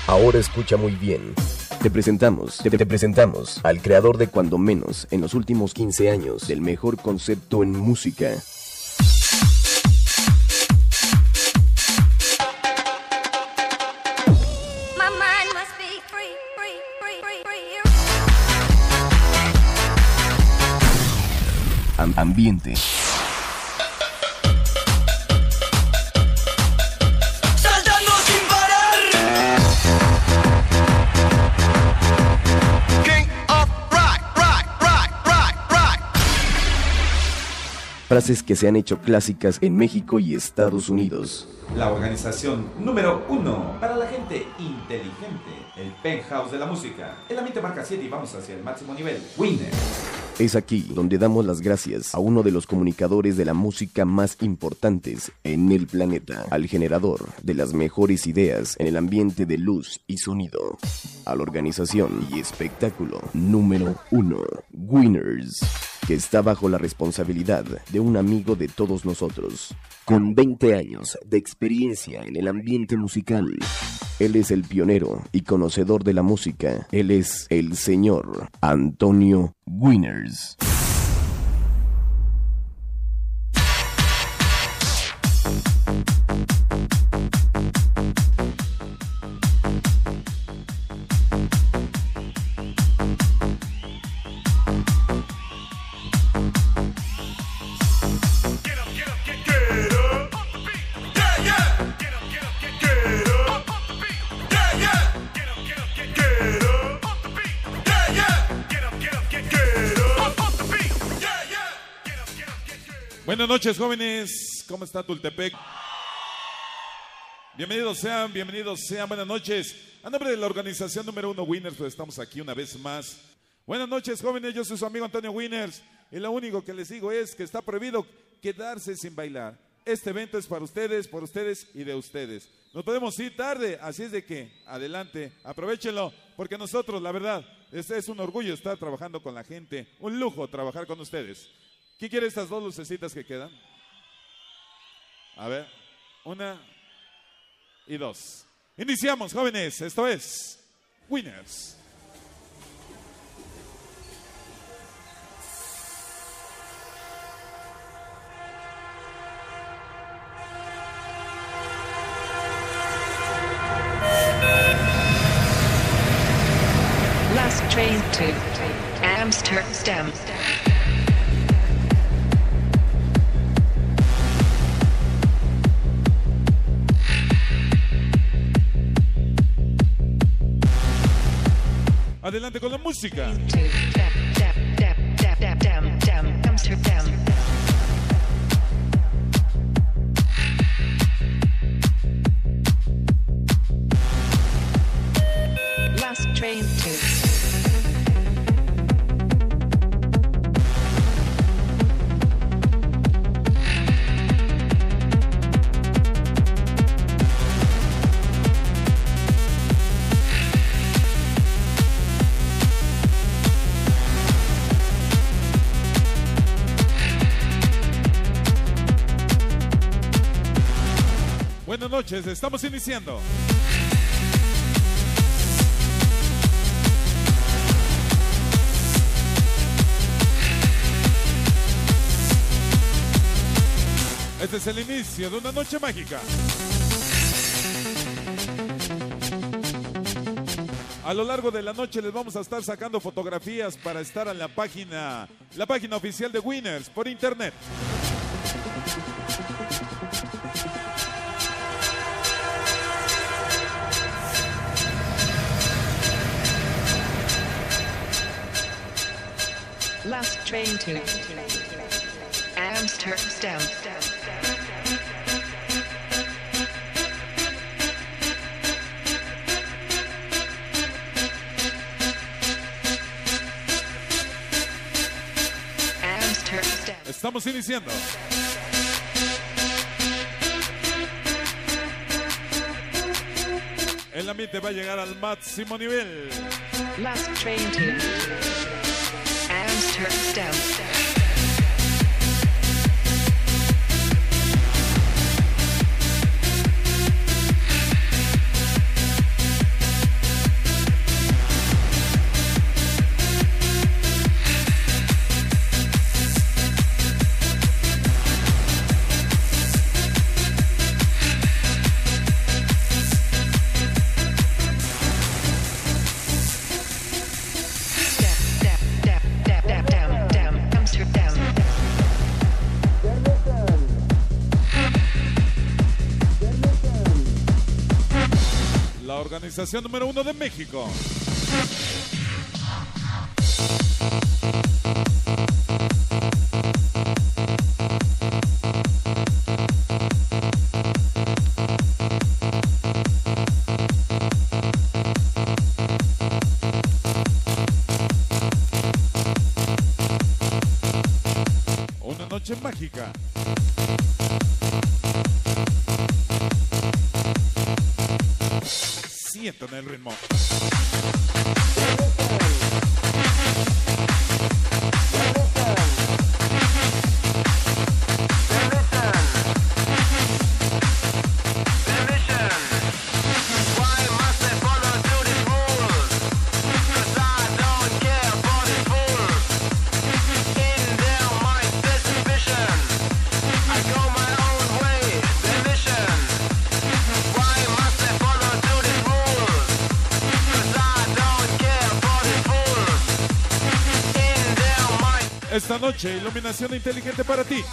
Ahora escucha muy bien. Te presentamos al creador de cuando menos en los últimos 15 años del mejor concepto en música. Ambiente. Saltando sin parar. King of rock. Frases que se han hecho clásicas en México y Estados Unidos. La organización número 1 para la gente inteligente. El penthouse de la música. El ambiente marca 7 y vamos hacia el máximo nivel. Winner. Es aquí donde damos las gracias a uno de los comunicadores de la música más importantes en el planeta, al generador de las mejores ideas en el ambiente de luz y sonido, a la organización y espectáculo número 1, Winners, que está bajo la responsabilidad de un amigo de todos nosotros, con 20 años de experiencia en el ambiente musical. Él es el pionero y conocedor de la música. Él es el señor Antonio Winners. Buenas noches, jóvenes. ¿Cómo está Tultepec? Bienvenidos sean, buenas noches. A nombre de la organización número 1 Winners, pues estamos aquí una vez más. Buenas noches, jóvenes, yo soy su amigo Antonio Winners. Y lo único que les digo es que está prohibido quedarse sin bailar. Este evento es para ustedes, por ustedes y de ustedes. Nos podemos ir tarde, así es de que, adelante, aprovechenlo, porque nosotros, la verdad, es un orgullo estar trabajando con la gente, un lujo trabajar con ustedes. ¿Quién quiere estas dos lucecitas que quedan? A ver, 1 y 2. Iniciamos, jóvenes, esto es Winners. Last train to Amsterdam. Adelante con la música. Amsterdam. Last train to Buenas noches, estamos iniciando. Este es el inicio de una noche mágica. A lo largo de la noche les vamos a estar sacando fotografías para estar en la página oficial de Winners por internet. last train to Amsterdam. Estamos iniciando. El ambiente va a llegar al máximo nivel. Last train to Amsterdam. organización número 1 de México. Una noche mágica. Sientan el ritmo. Esta noche, iluminación inteligente para ti.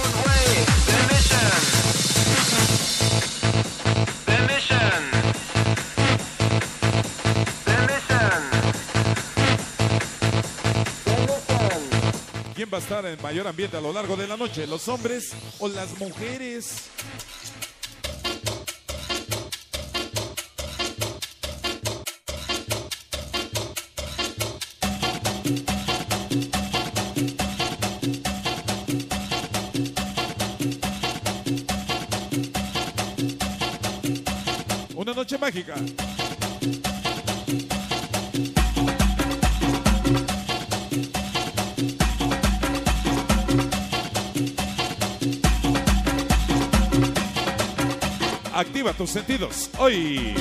¿Quién va a estar en mayor ambiente a lo largo de la noche? ¿Los hombres o las mujeres? Una noche mágica. Activa tus sentidos hoy.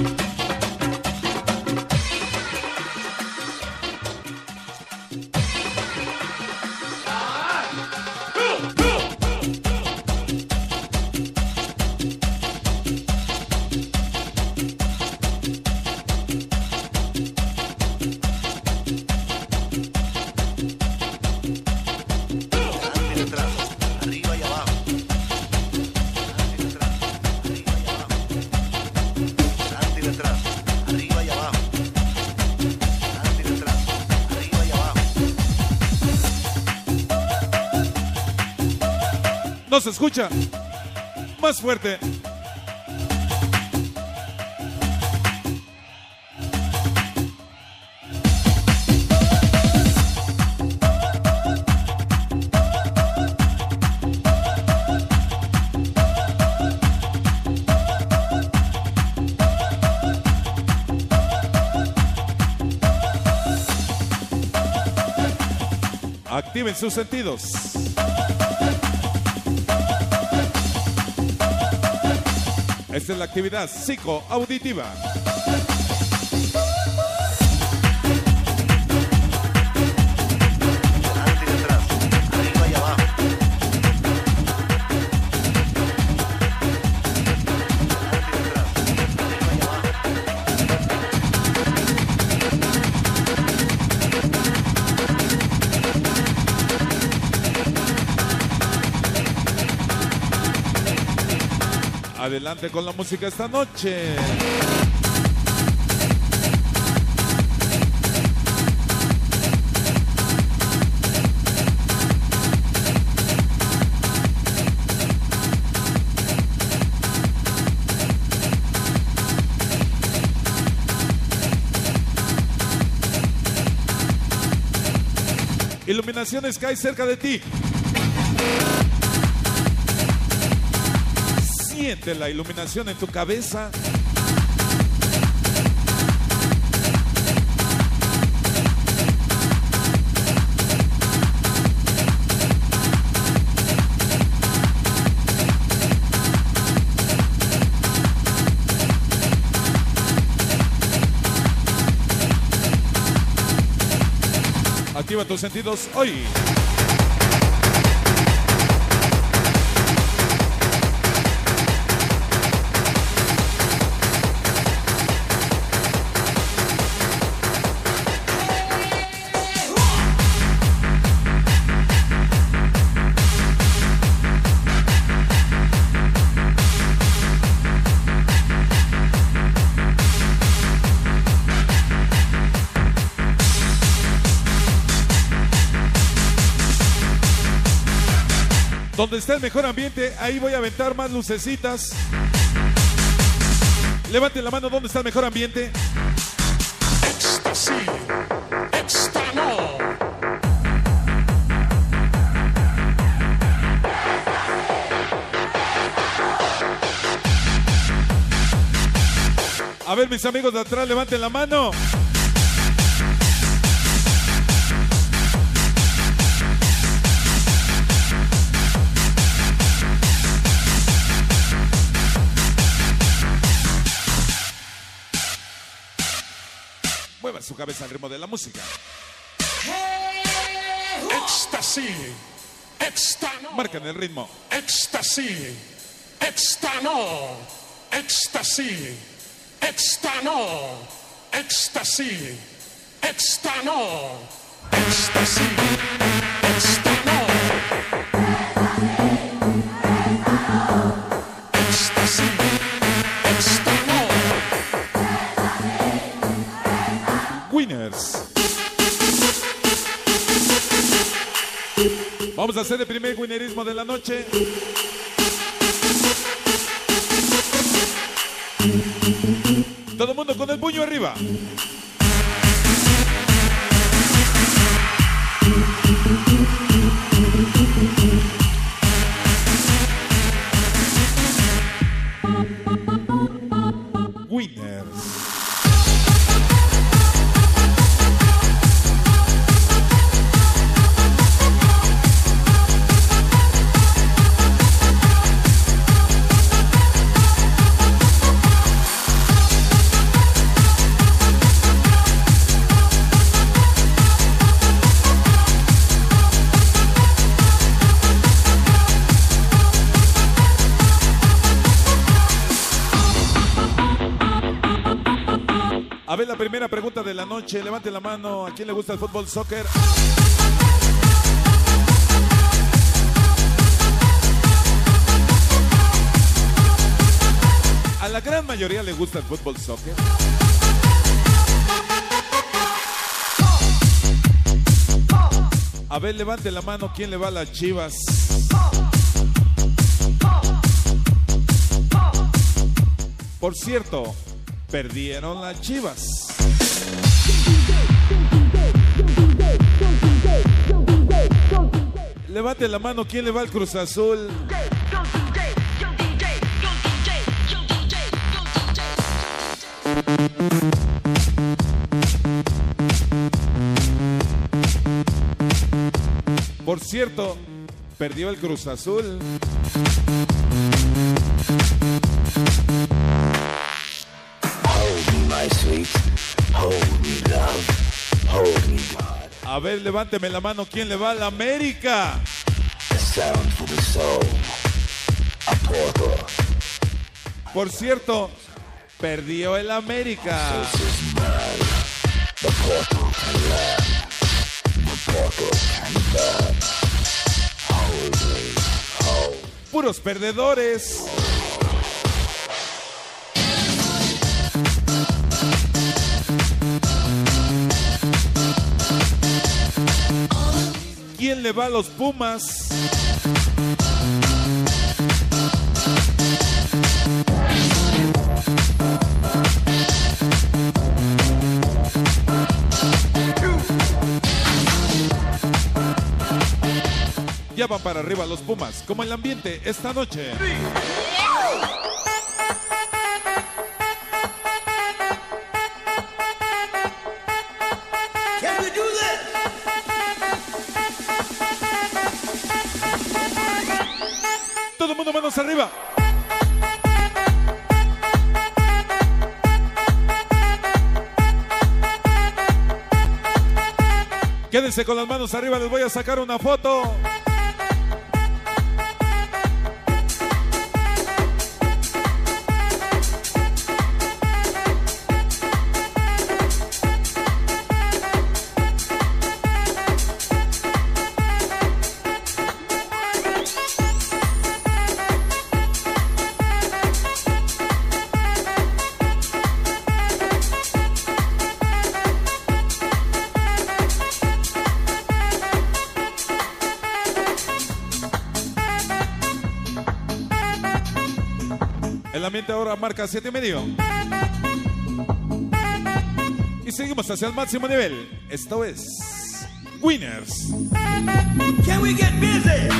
No se escucha. Más fuerte. Activen sus sentidos. Esta es la actividad psicoauditiva. Adelante y atrás, arriba y abajo. Adelante y atrás, arriba y abajo. Adelante con la música esta noche. Iluminación Sky cerca de ti. Siente la iluminación en tu cabeza. Activa tus sentidos hoy. Donde está el mejor ambiente, ahí voy a aventar más lucecitas. Levanten la mano, ¿dónde está el mejor ambiente? Éxtasis, éxtano. A ver, mis amigos de atrás, levanten la mano. Mueva su cabeza al ritmo de la música. Éxtasis, éxtano. Marcan el ritmo. Éxtasis, éxtano. Éxtasis, éxtano. Éxtasis, éxtano. Éxtasis, éxtano. Éxtasis, éxtano. Winners. Vamos a hacer el primer winnerismo de la noche. Todo el mundo con el puño arriba. Winners. A ver, la primera pregunta de la noche. Levante la mano. ¿A quién le gusta el fútbol, soccer? A la gran mayoría le gusta el fútbol, soccer. A ver, levante la mano. ¿Quién le va a las Chivas? Por cierto, perdieron las Chivas. Levante la mano, ¿quién le va al Cruz Azul? Por cierto, perdió el Cruz Azul. A ver, levánteme la mano, ¿quién le va a la América? Por cierto, perdió el América. Puros perdedores. ¿Quién le va a los Pumas? Ya van para arriba los Pumas, como el ambiente esta noche. Todo el mundo manos arriba. Quédense con las manos arriba, les voy a sacar una foto. El ambiente ahora marca 7.5. Y seguimos hacia el máximo nivel. Esto es Winners. Can we get busy?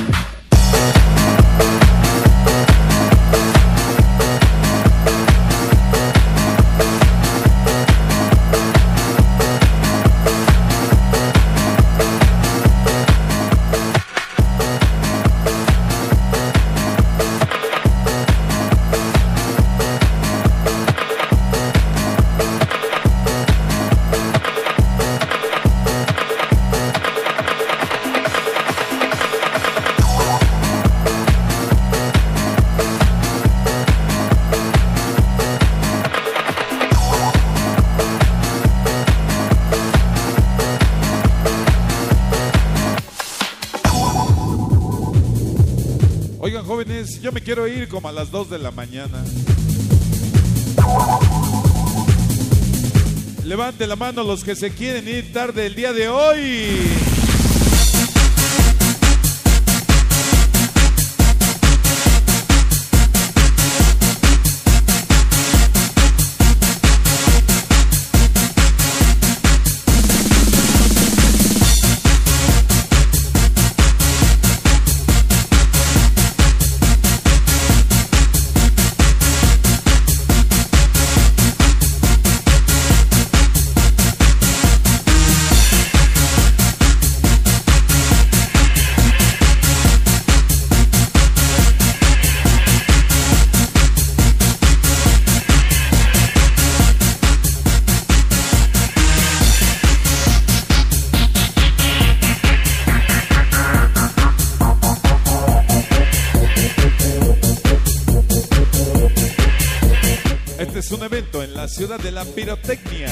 Oigan, jóvenes, yo me quiero ir como a las 2 de la mañana. Levante la mano los que se quieren ir tarde el día de hoy. Este es un evento en la ciudad de la pirotecnia,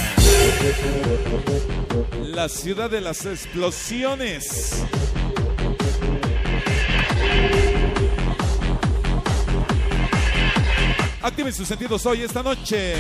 la ciudad de las explosiones. Activen sus sentidos hoy, esta noche.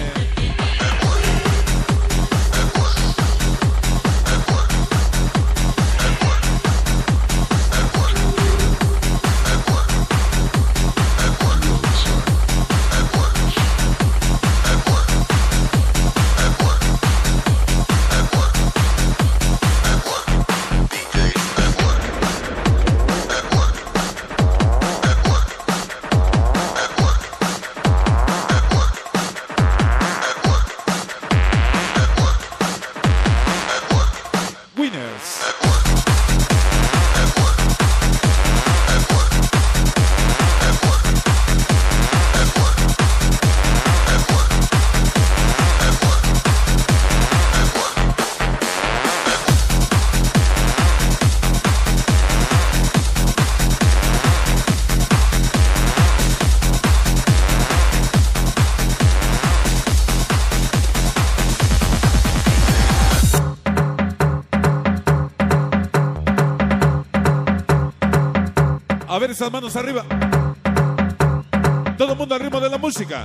A ver esas manos arriba. Todo el mundo al ritmo de la música.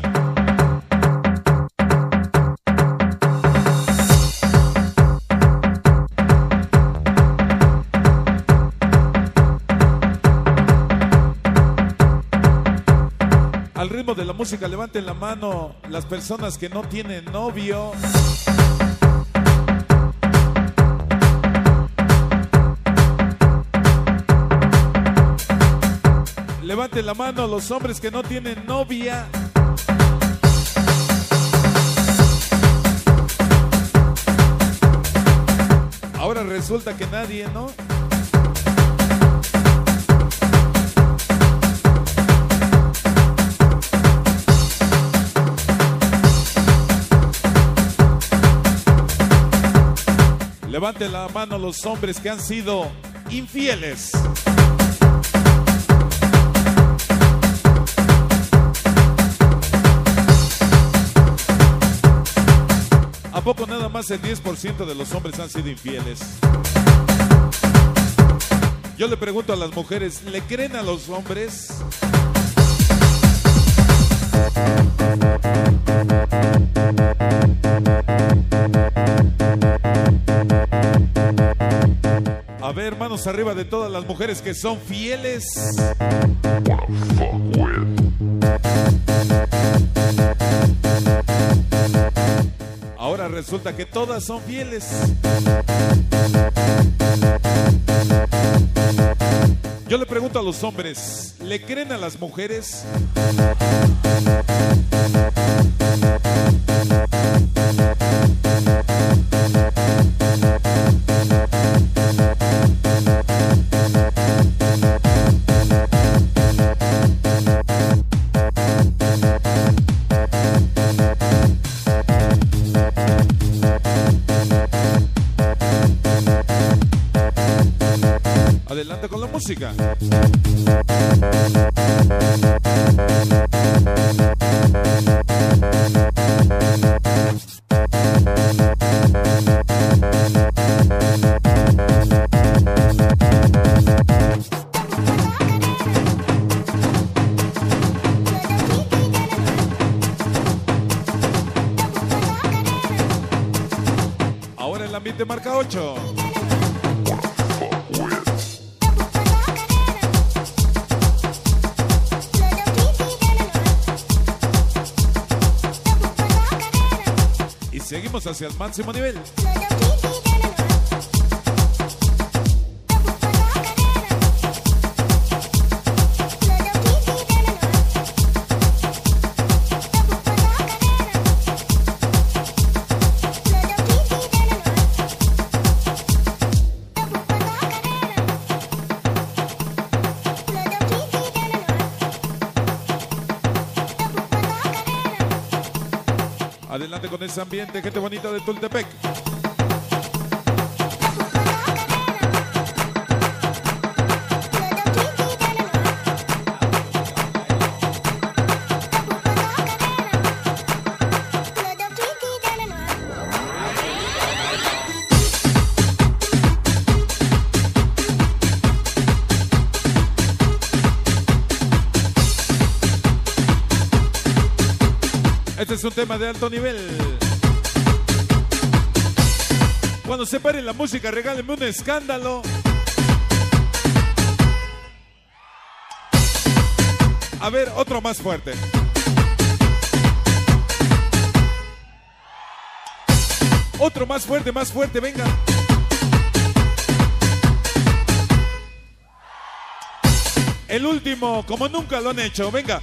Al ritmo de la música, levanten la mano las personas que no tienen novio. Levanten la mano los hombres que no tienen novia. Ahora resulta que nadie, ¿no? Levanten la mano los hombres que han sido infieles. ¿A poco nada más el 10% de los hombres han sido infieles? Yo le pregunto a las mujeres, ¿le creen a los hombres? A ver, manos arriba de todas las mujeres que son fieles. resulta que todas son fieles. Yo le pregunto a los hombres, ¿le creen a las mujeres? Adelante con la música. Ahora el ambiente marca 8. Seguimos hacia el máximo nivel. Adelante con ese ambiente, gente bonita de Tultepec. Este es un tema de alto nivel. Cuando se pare la música, regálenme un escándalo. A ver, otro más fuerte. Otro más fuerte, venga. El último, como nunca lo han hecho, venga.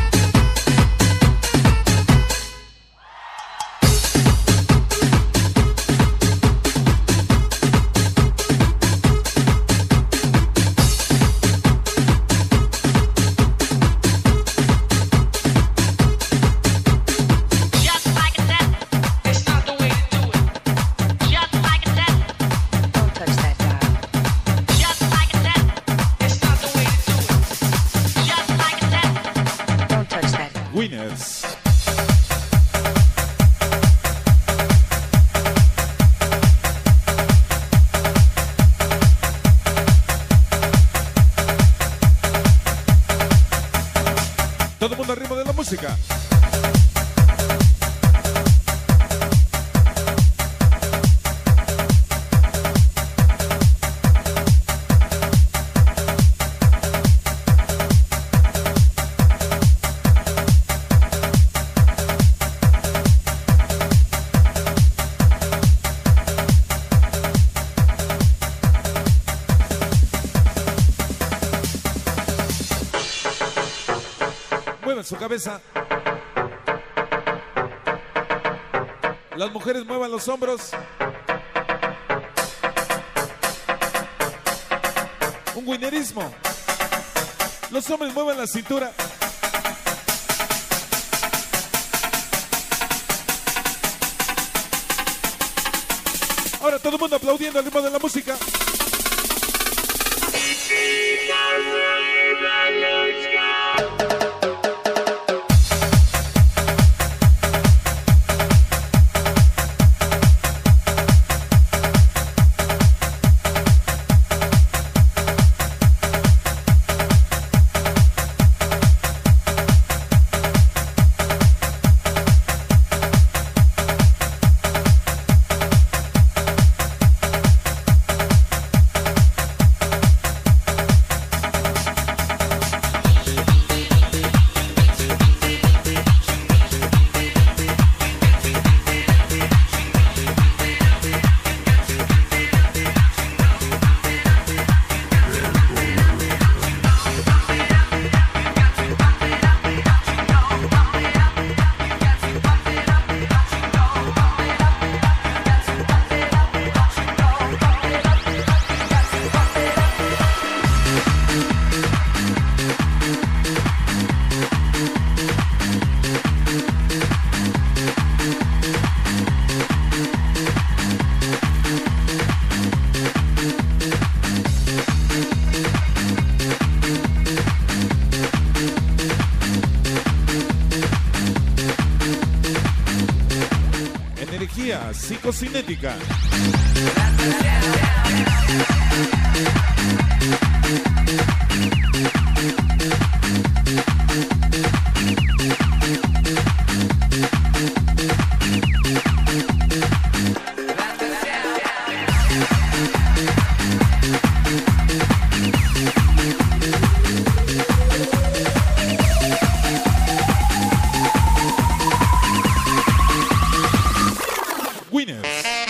Winners. Todo el mundo al ritmo de la música. Muevan su cabeza. Las mujeres muevan los hombros. Un winnerismo. Los hombres muevan la cintura. Ahora todo el mundo aplaudiendo al ritmo de la música. Energía psicocinética. Winners.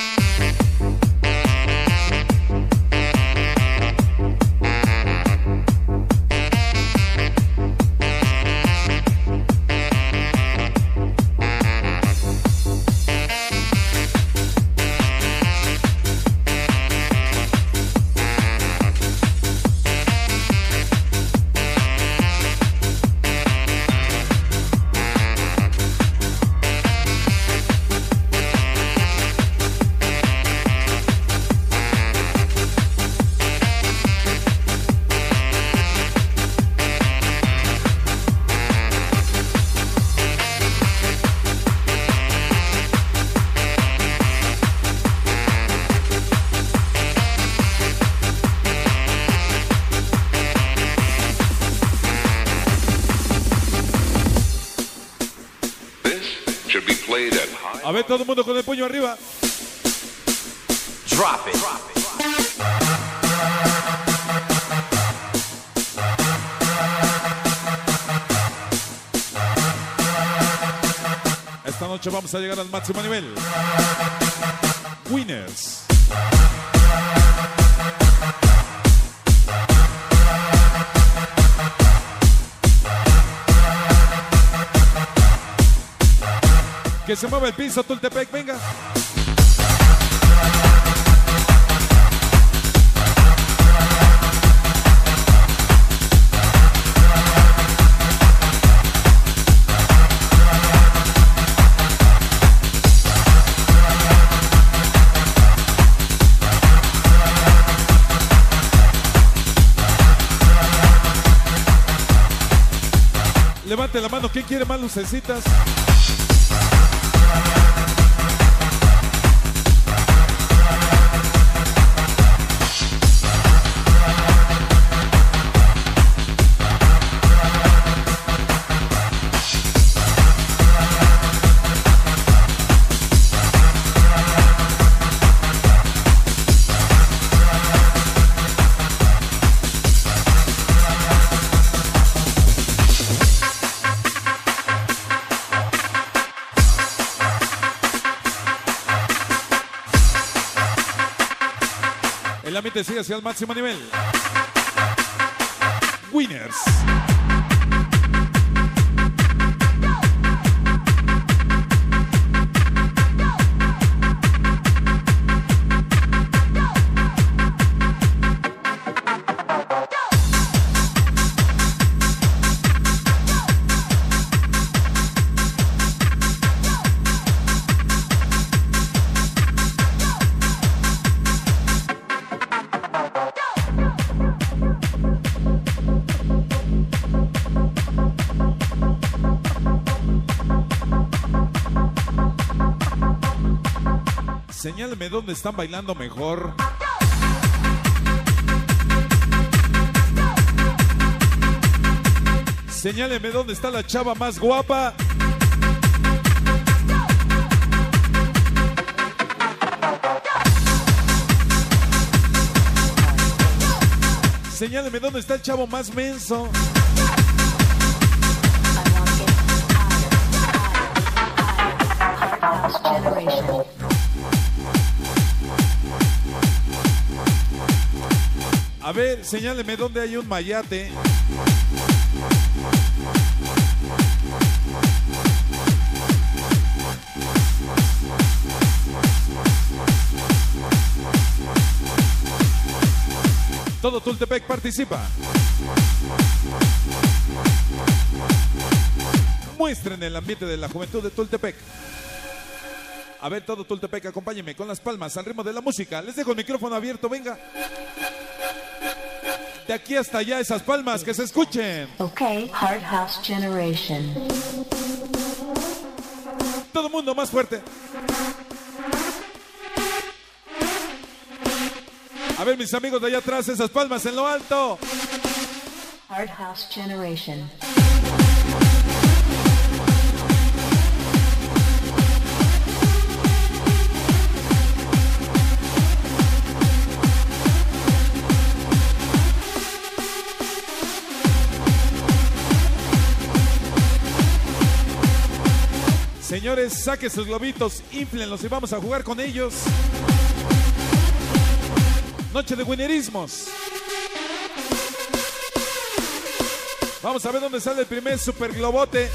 A ver, todo el mundo con el puño arriba. Drop it. Esta noche vamos a llegar al máximo nivel. Winners. Que se mueva el piso, Tultepec, venga. Levante la mano, ¿quién quiere más lucecitas? El ambiente sigue hacia el máximo nivel. Winners. Señáleme dónde están bailando mejor. Señáleme dónde está la chava más guapa. Señáleme dónde está el chavo más menso. A ver, señáleme dónde hay un mayate. Todo Tultepec participa. Muestren el ambiente de la juventud de Tultepec. A ver, todo Tultepec, acompáñenme con las palmas al ritmo de la música. Les dejo el micrófono abierto, venga. De aquí hasta allá, esas palmas, que se escuchen. Okay, Hard House Generation. Todo el mundo más fuerte. A ver, mis amigos de allá atrás, esas palmas en lo alto. Hard House Generation. Señores, saquen sus globitos, inflenlos y vamos a jugar con ellos. Noche de winnerismos. Vamos a ver dónde sale el primer super globote.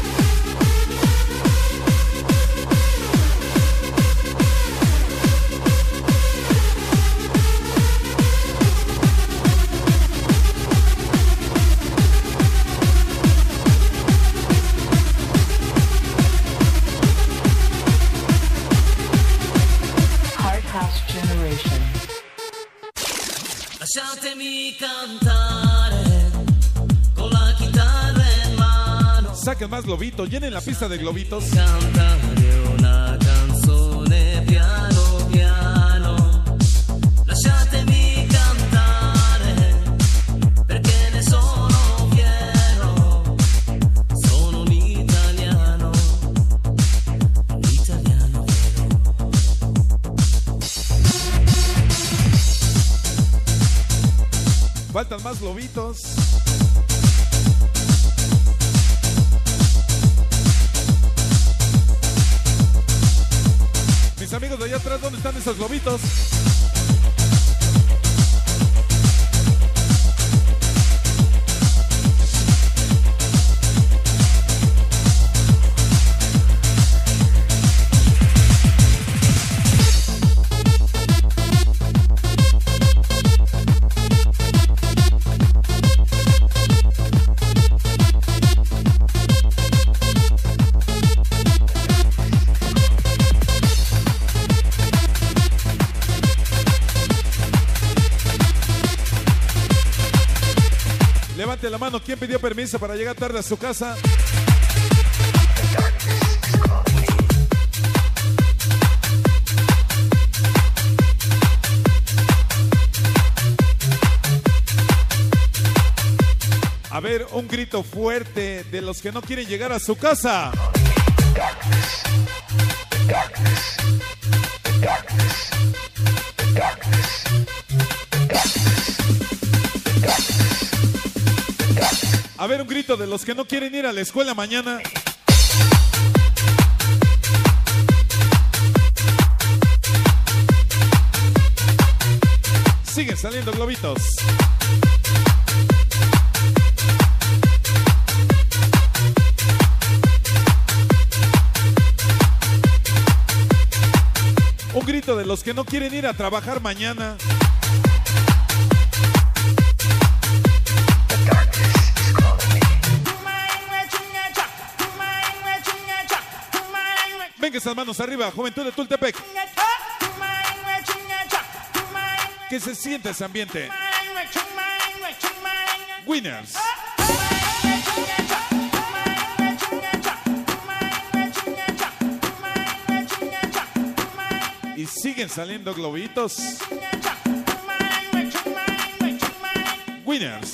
Lasciatemi cantare con la chitarra in mano. Saquen más globitos, llenen la pista de globitos. Cantare una canzone piano piano. Lasciatemi cantare perché ne sono fiero. Sono un italiano vero. Faltan más globitos. Mis amigos de allá atrás, ¿dónde están esos globitos? Levante la mano, ¿quién pidió permiso para llegar tarde a su casa? A ver, un grito fuerte de los que no quieren llegar a su casa. A ver, un grito de los que no quieren ir a la escuela mañana. Siguen saliendo globitos. Un grito de los que no quieren ir a trabajar mañana. Venga esas manos arriba, Juventud de Tultepec. Que se sienta ese ambiente. Winners. Y siguen saliendo globitos. Winners.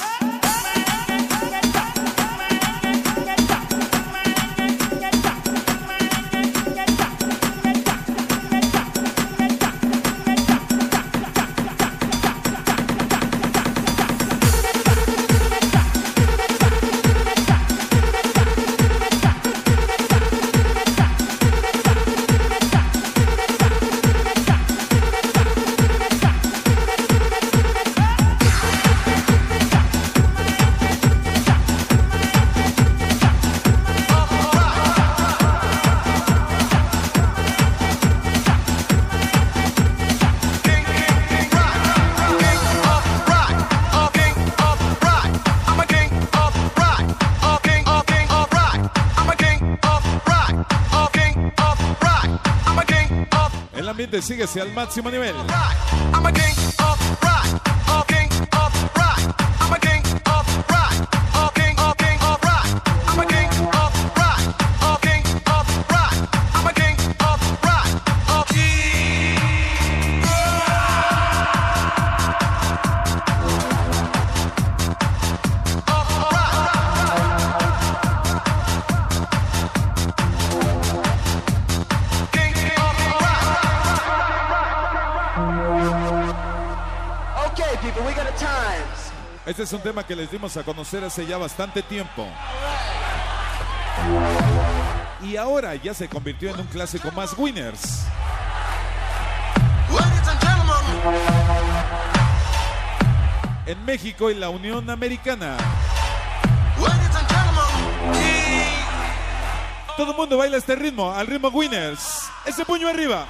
El ambiente sigue hacia el máximo nivel. Este es un tema que les dimos a conocer hace ya bastante tiempo. Y ahora ya se convirtió en un clásico más, Winners. En México y la Unión Americana. Todo el mundo baila este ritmo, al ritmo Winners. Ese puño arriba.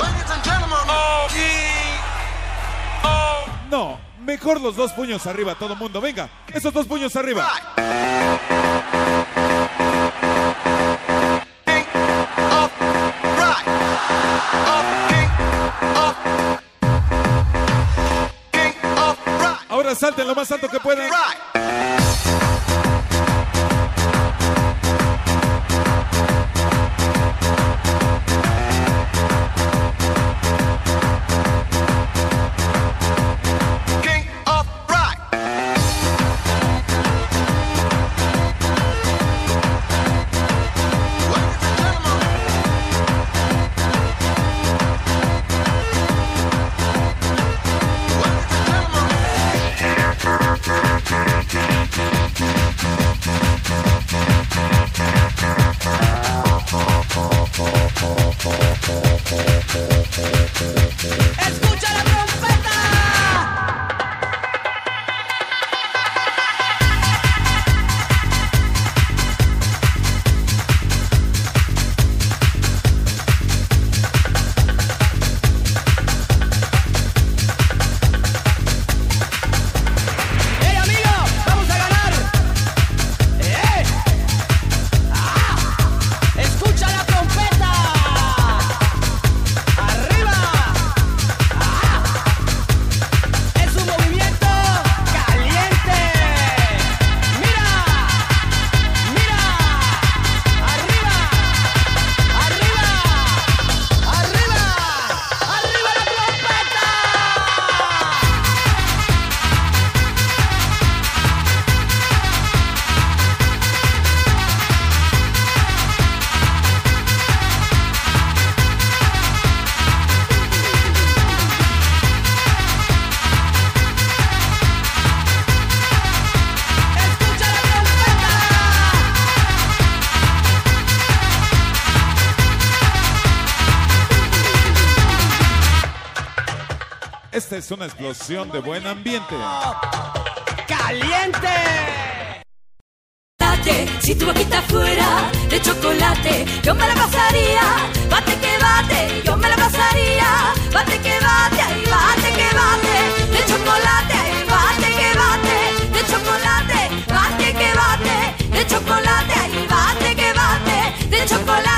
No, mejor los dos puños arriba, todo el mundo. Venga, esos dos puños arriba. Ahora salten lo más alto que puedan. ¡Escucha la trompeta! ¡Hey, amigo! ¡Vamos a ganar! ¡Escucha la trompeta! ¡Arriba! ¡Es un movimiento caliente! ¡Mira! ¡Mira! ¡Arriba! ¡Arriba! ¡Arriba! ¡Arriba la trompeta! ¡Escucha la trompeta! Esta es una explosión de buen ambiente. ¡Caliente! Si tu boquita fuera de chocolate, yo me la pasaría. Bate que bate, yo me la pasaría. Bate que bate, ahí bate que bate. De chocolate, ahí bate que bate. De chocolate, bate que bate. De chocolate, ahí bate que bate. De chocolate.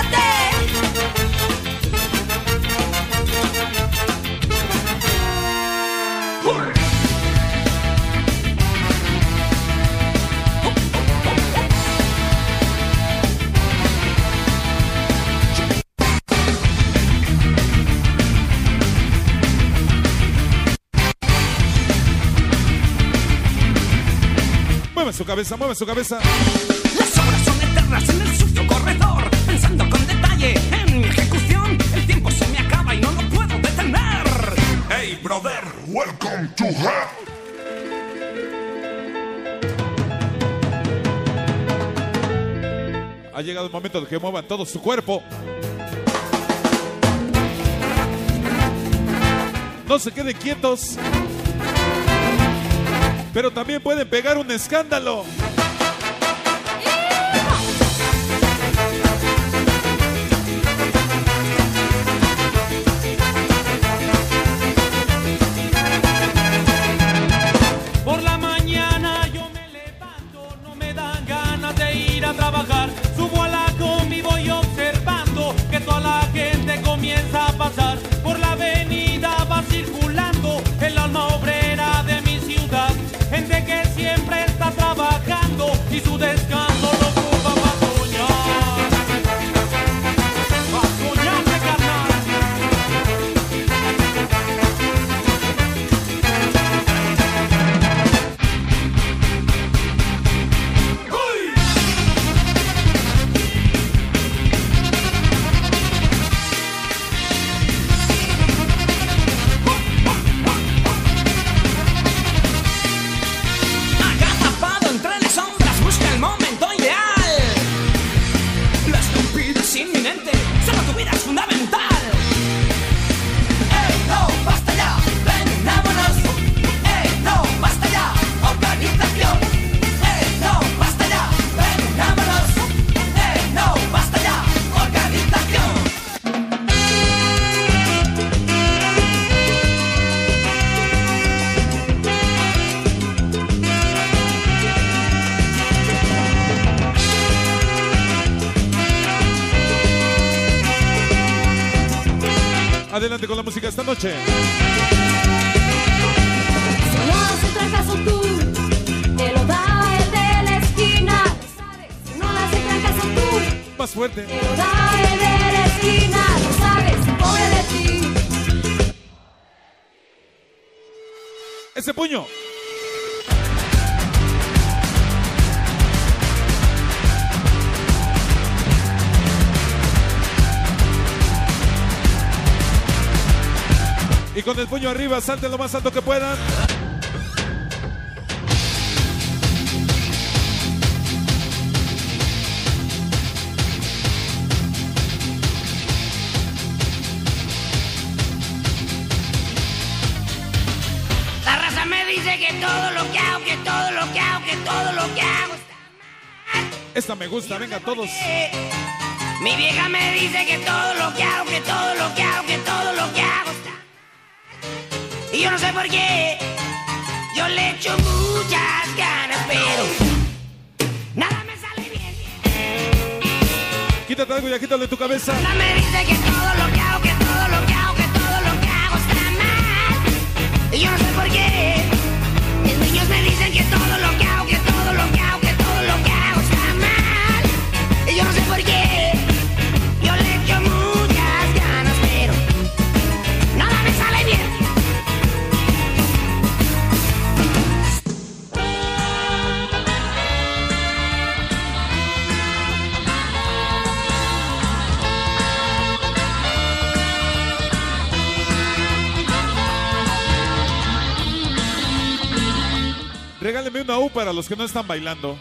Mueve su cabeza, mueve su cabeza. Las obras son eternas en el sucio corredor. Pensando con detalle en mi ejecución. El tiempo se me acaba y no lo puedo detener. Hey, brother, welcome to hell. Ha llegado el momento de que muevan todo su cuerpo. No se queden quietos. Pero también pueden pegar un escándalo. Por la mañana yo me levanto, no me dan ganas de ir a trabajar. Subo a la combi, voy observando que toda la gente comienza a pasar. Por la avenida va circulando el alma obrera de mi ciudad. Gente que siempre está trabajando. Adelante con la música esta noche. Si no haces caso tú, te lo da el de la esquina. Si no haces caso tú, más fuerte. te lo da el de la esquina. Lo sabes, pobre de ti. Ese puño. Y con el puño arriba, salten lo más alto que puedan. La raza me dice que todo lo que hago, que todo lo que hago, que todo lo que hago está mal. Esta me gusta, venga todos. Mi vieja me dice que todo lo que hago, que todo lo que hago, que todo lo que hago está mal. Y yo no sé por qué, yo le echo muchas ganas, pero nada me sale bien. Quítate algo y quítale tu cabeza. Nada me dice que todo lo que hago, que todo lo que hago, que todo lo que hago está mal. Y yo no sé por qué, mis niños me dicen que todo lo que hago, que todo lo que hago, que todo lo que hago está mal. Y yo no sé por qué, yo le echo muchas ganas, pero nada me sale bien. Regáleme una U para los que no están bailando.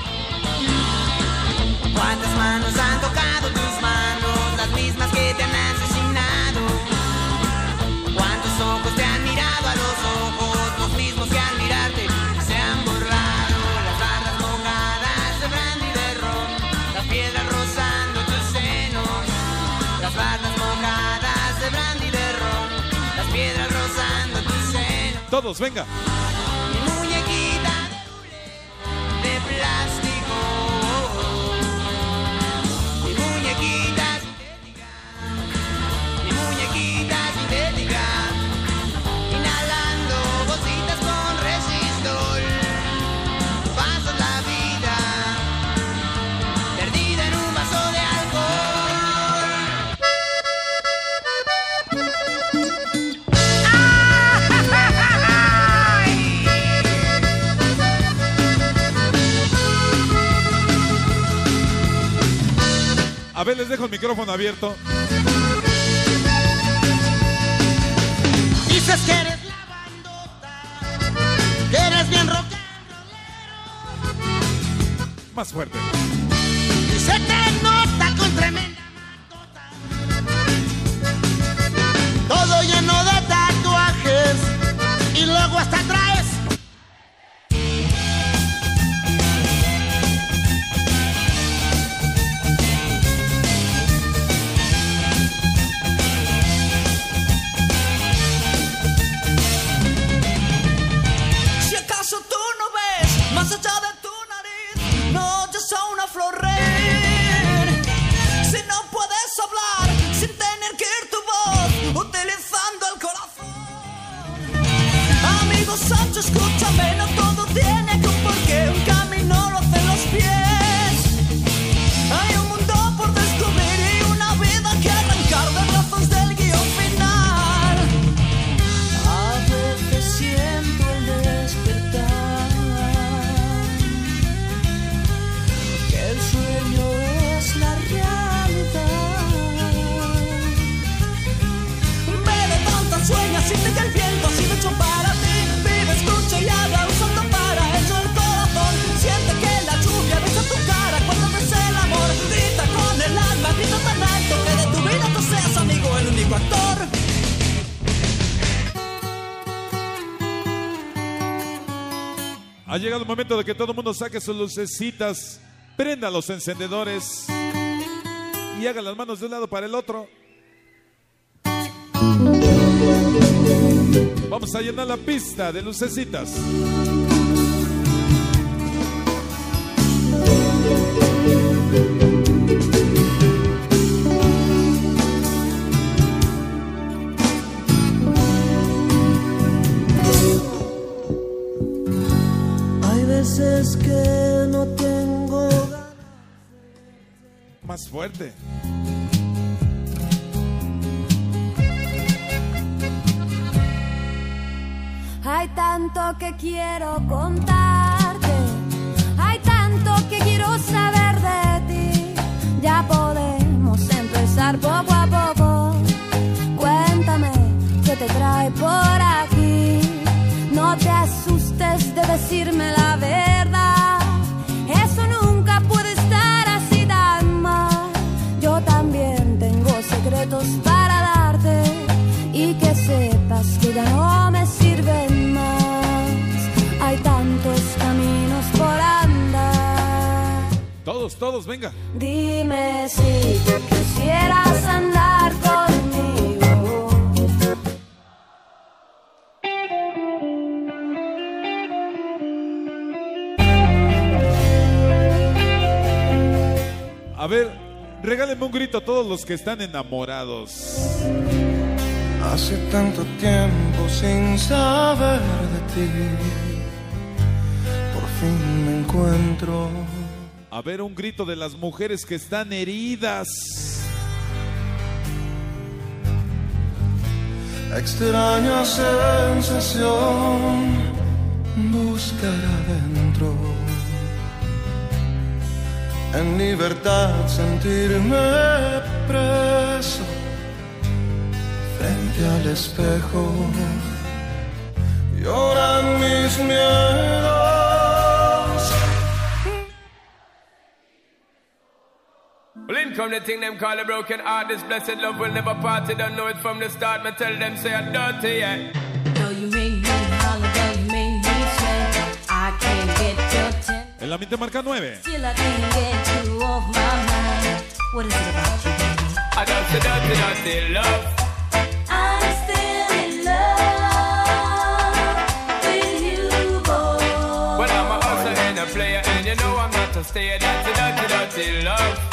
¿Cuántas manos han tocado tus manos? Las mismas que te han asesinado. ¿Cuántos ojos te han mirado a los ojos? Los mismos que al mirarte se han borrado. Las barras mojadas de brandy y de ron, las piedras rozando tus senos. Las barras mojadas de brandy y de ron, las piedras rozando tus senos. Todos, venga. De plástico, mi muñequita sintética, mi muñequita sintética, inhalando gotitas con resistol, pasas la vida perdida en un vaso de A ver, les dejo el micrófono abierto. Dices que eres la bandota, que eres bien rock and rollero. Más fuerte. Y se te nota con tremenda mandota, todo lleno de tatuajes, y luego hasta traes escúchame, no todo tiene que un porqué, un camino lo hacen los pies. Hay un mundo por descubrir y una vida que arrancar de brazos del guión final. A veces siento el despertar, que el sueño es la realidad. Bebe tantas sueñas, siente que el viento ha sido hecho para ti. Escucha y habla usando para eso el corazón. Siente que la lluvia besa tu cara cuando ves el amor. Grita con el alma, grita tan alto que de tu vida tú seas amigo, el único actor. Ha llegado el momento de que todo el mundo saque sus lucecitas, prenda los encendedores y haga las manos de un lado para el otro. Vamos a llenar la pista de lucecitas. fuerte. Hay tanto que quiero contarte, hay tanto que quiero saber de ti. Ya podemos empezar poco a poco. Cuéntame qué te trae por aquí. No te asustes de decirme la verdad. Eso nunca puede estar así tan mal. Yo también tengo secretos para darte y que sepas que ya no me sirven más. Hay tantos caminos por andar. Todos, venga. Dime si tú quisieras andar conmigo. A ver, regálenme un grito a todos los que están enamorados. Hace tanto tiempo sin saber de ti, por fin me encuentro. A ver, un grito de las mujeres que están heridas. Extraña sensación, buscar adentro. En libertad sentirme preso frente al espejo. Lloran mis miedos. Well, in come the thing them call a broken heart. This blessed love will never part. They don't know it from the start. Me tell them say I'm dirty, yeah. Though you make me holler, though you make me sweat, I can't get your attention. En la mente marca 9. Still I can't get you off my mind. What is it about you, baby? I don't say dirty, dirty love. I'm still in love with you, boy. Well, I'm a hustler and a player, and you know I'm not a stayer. Dirty, dirty, dirty love.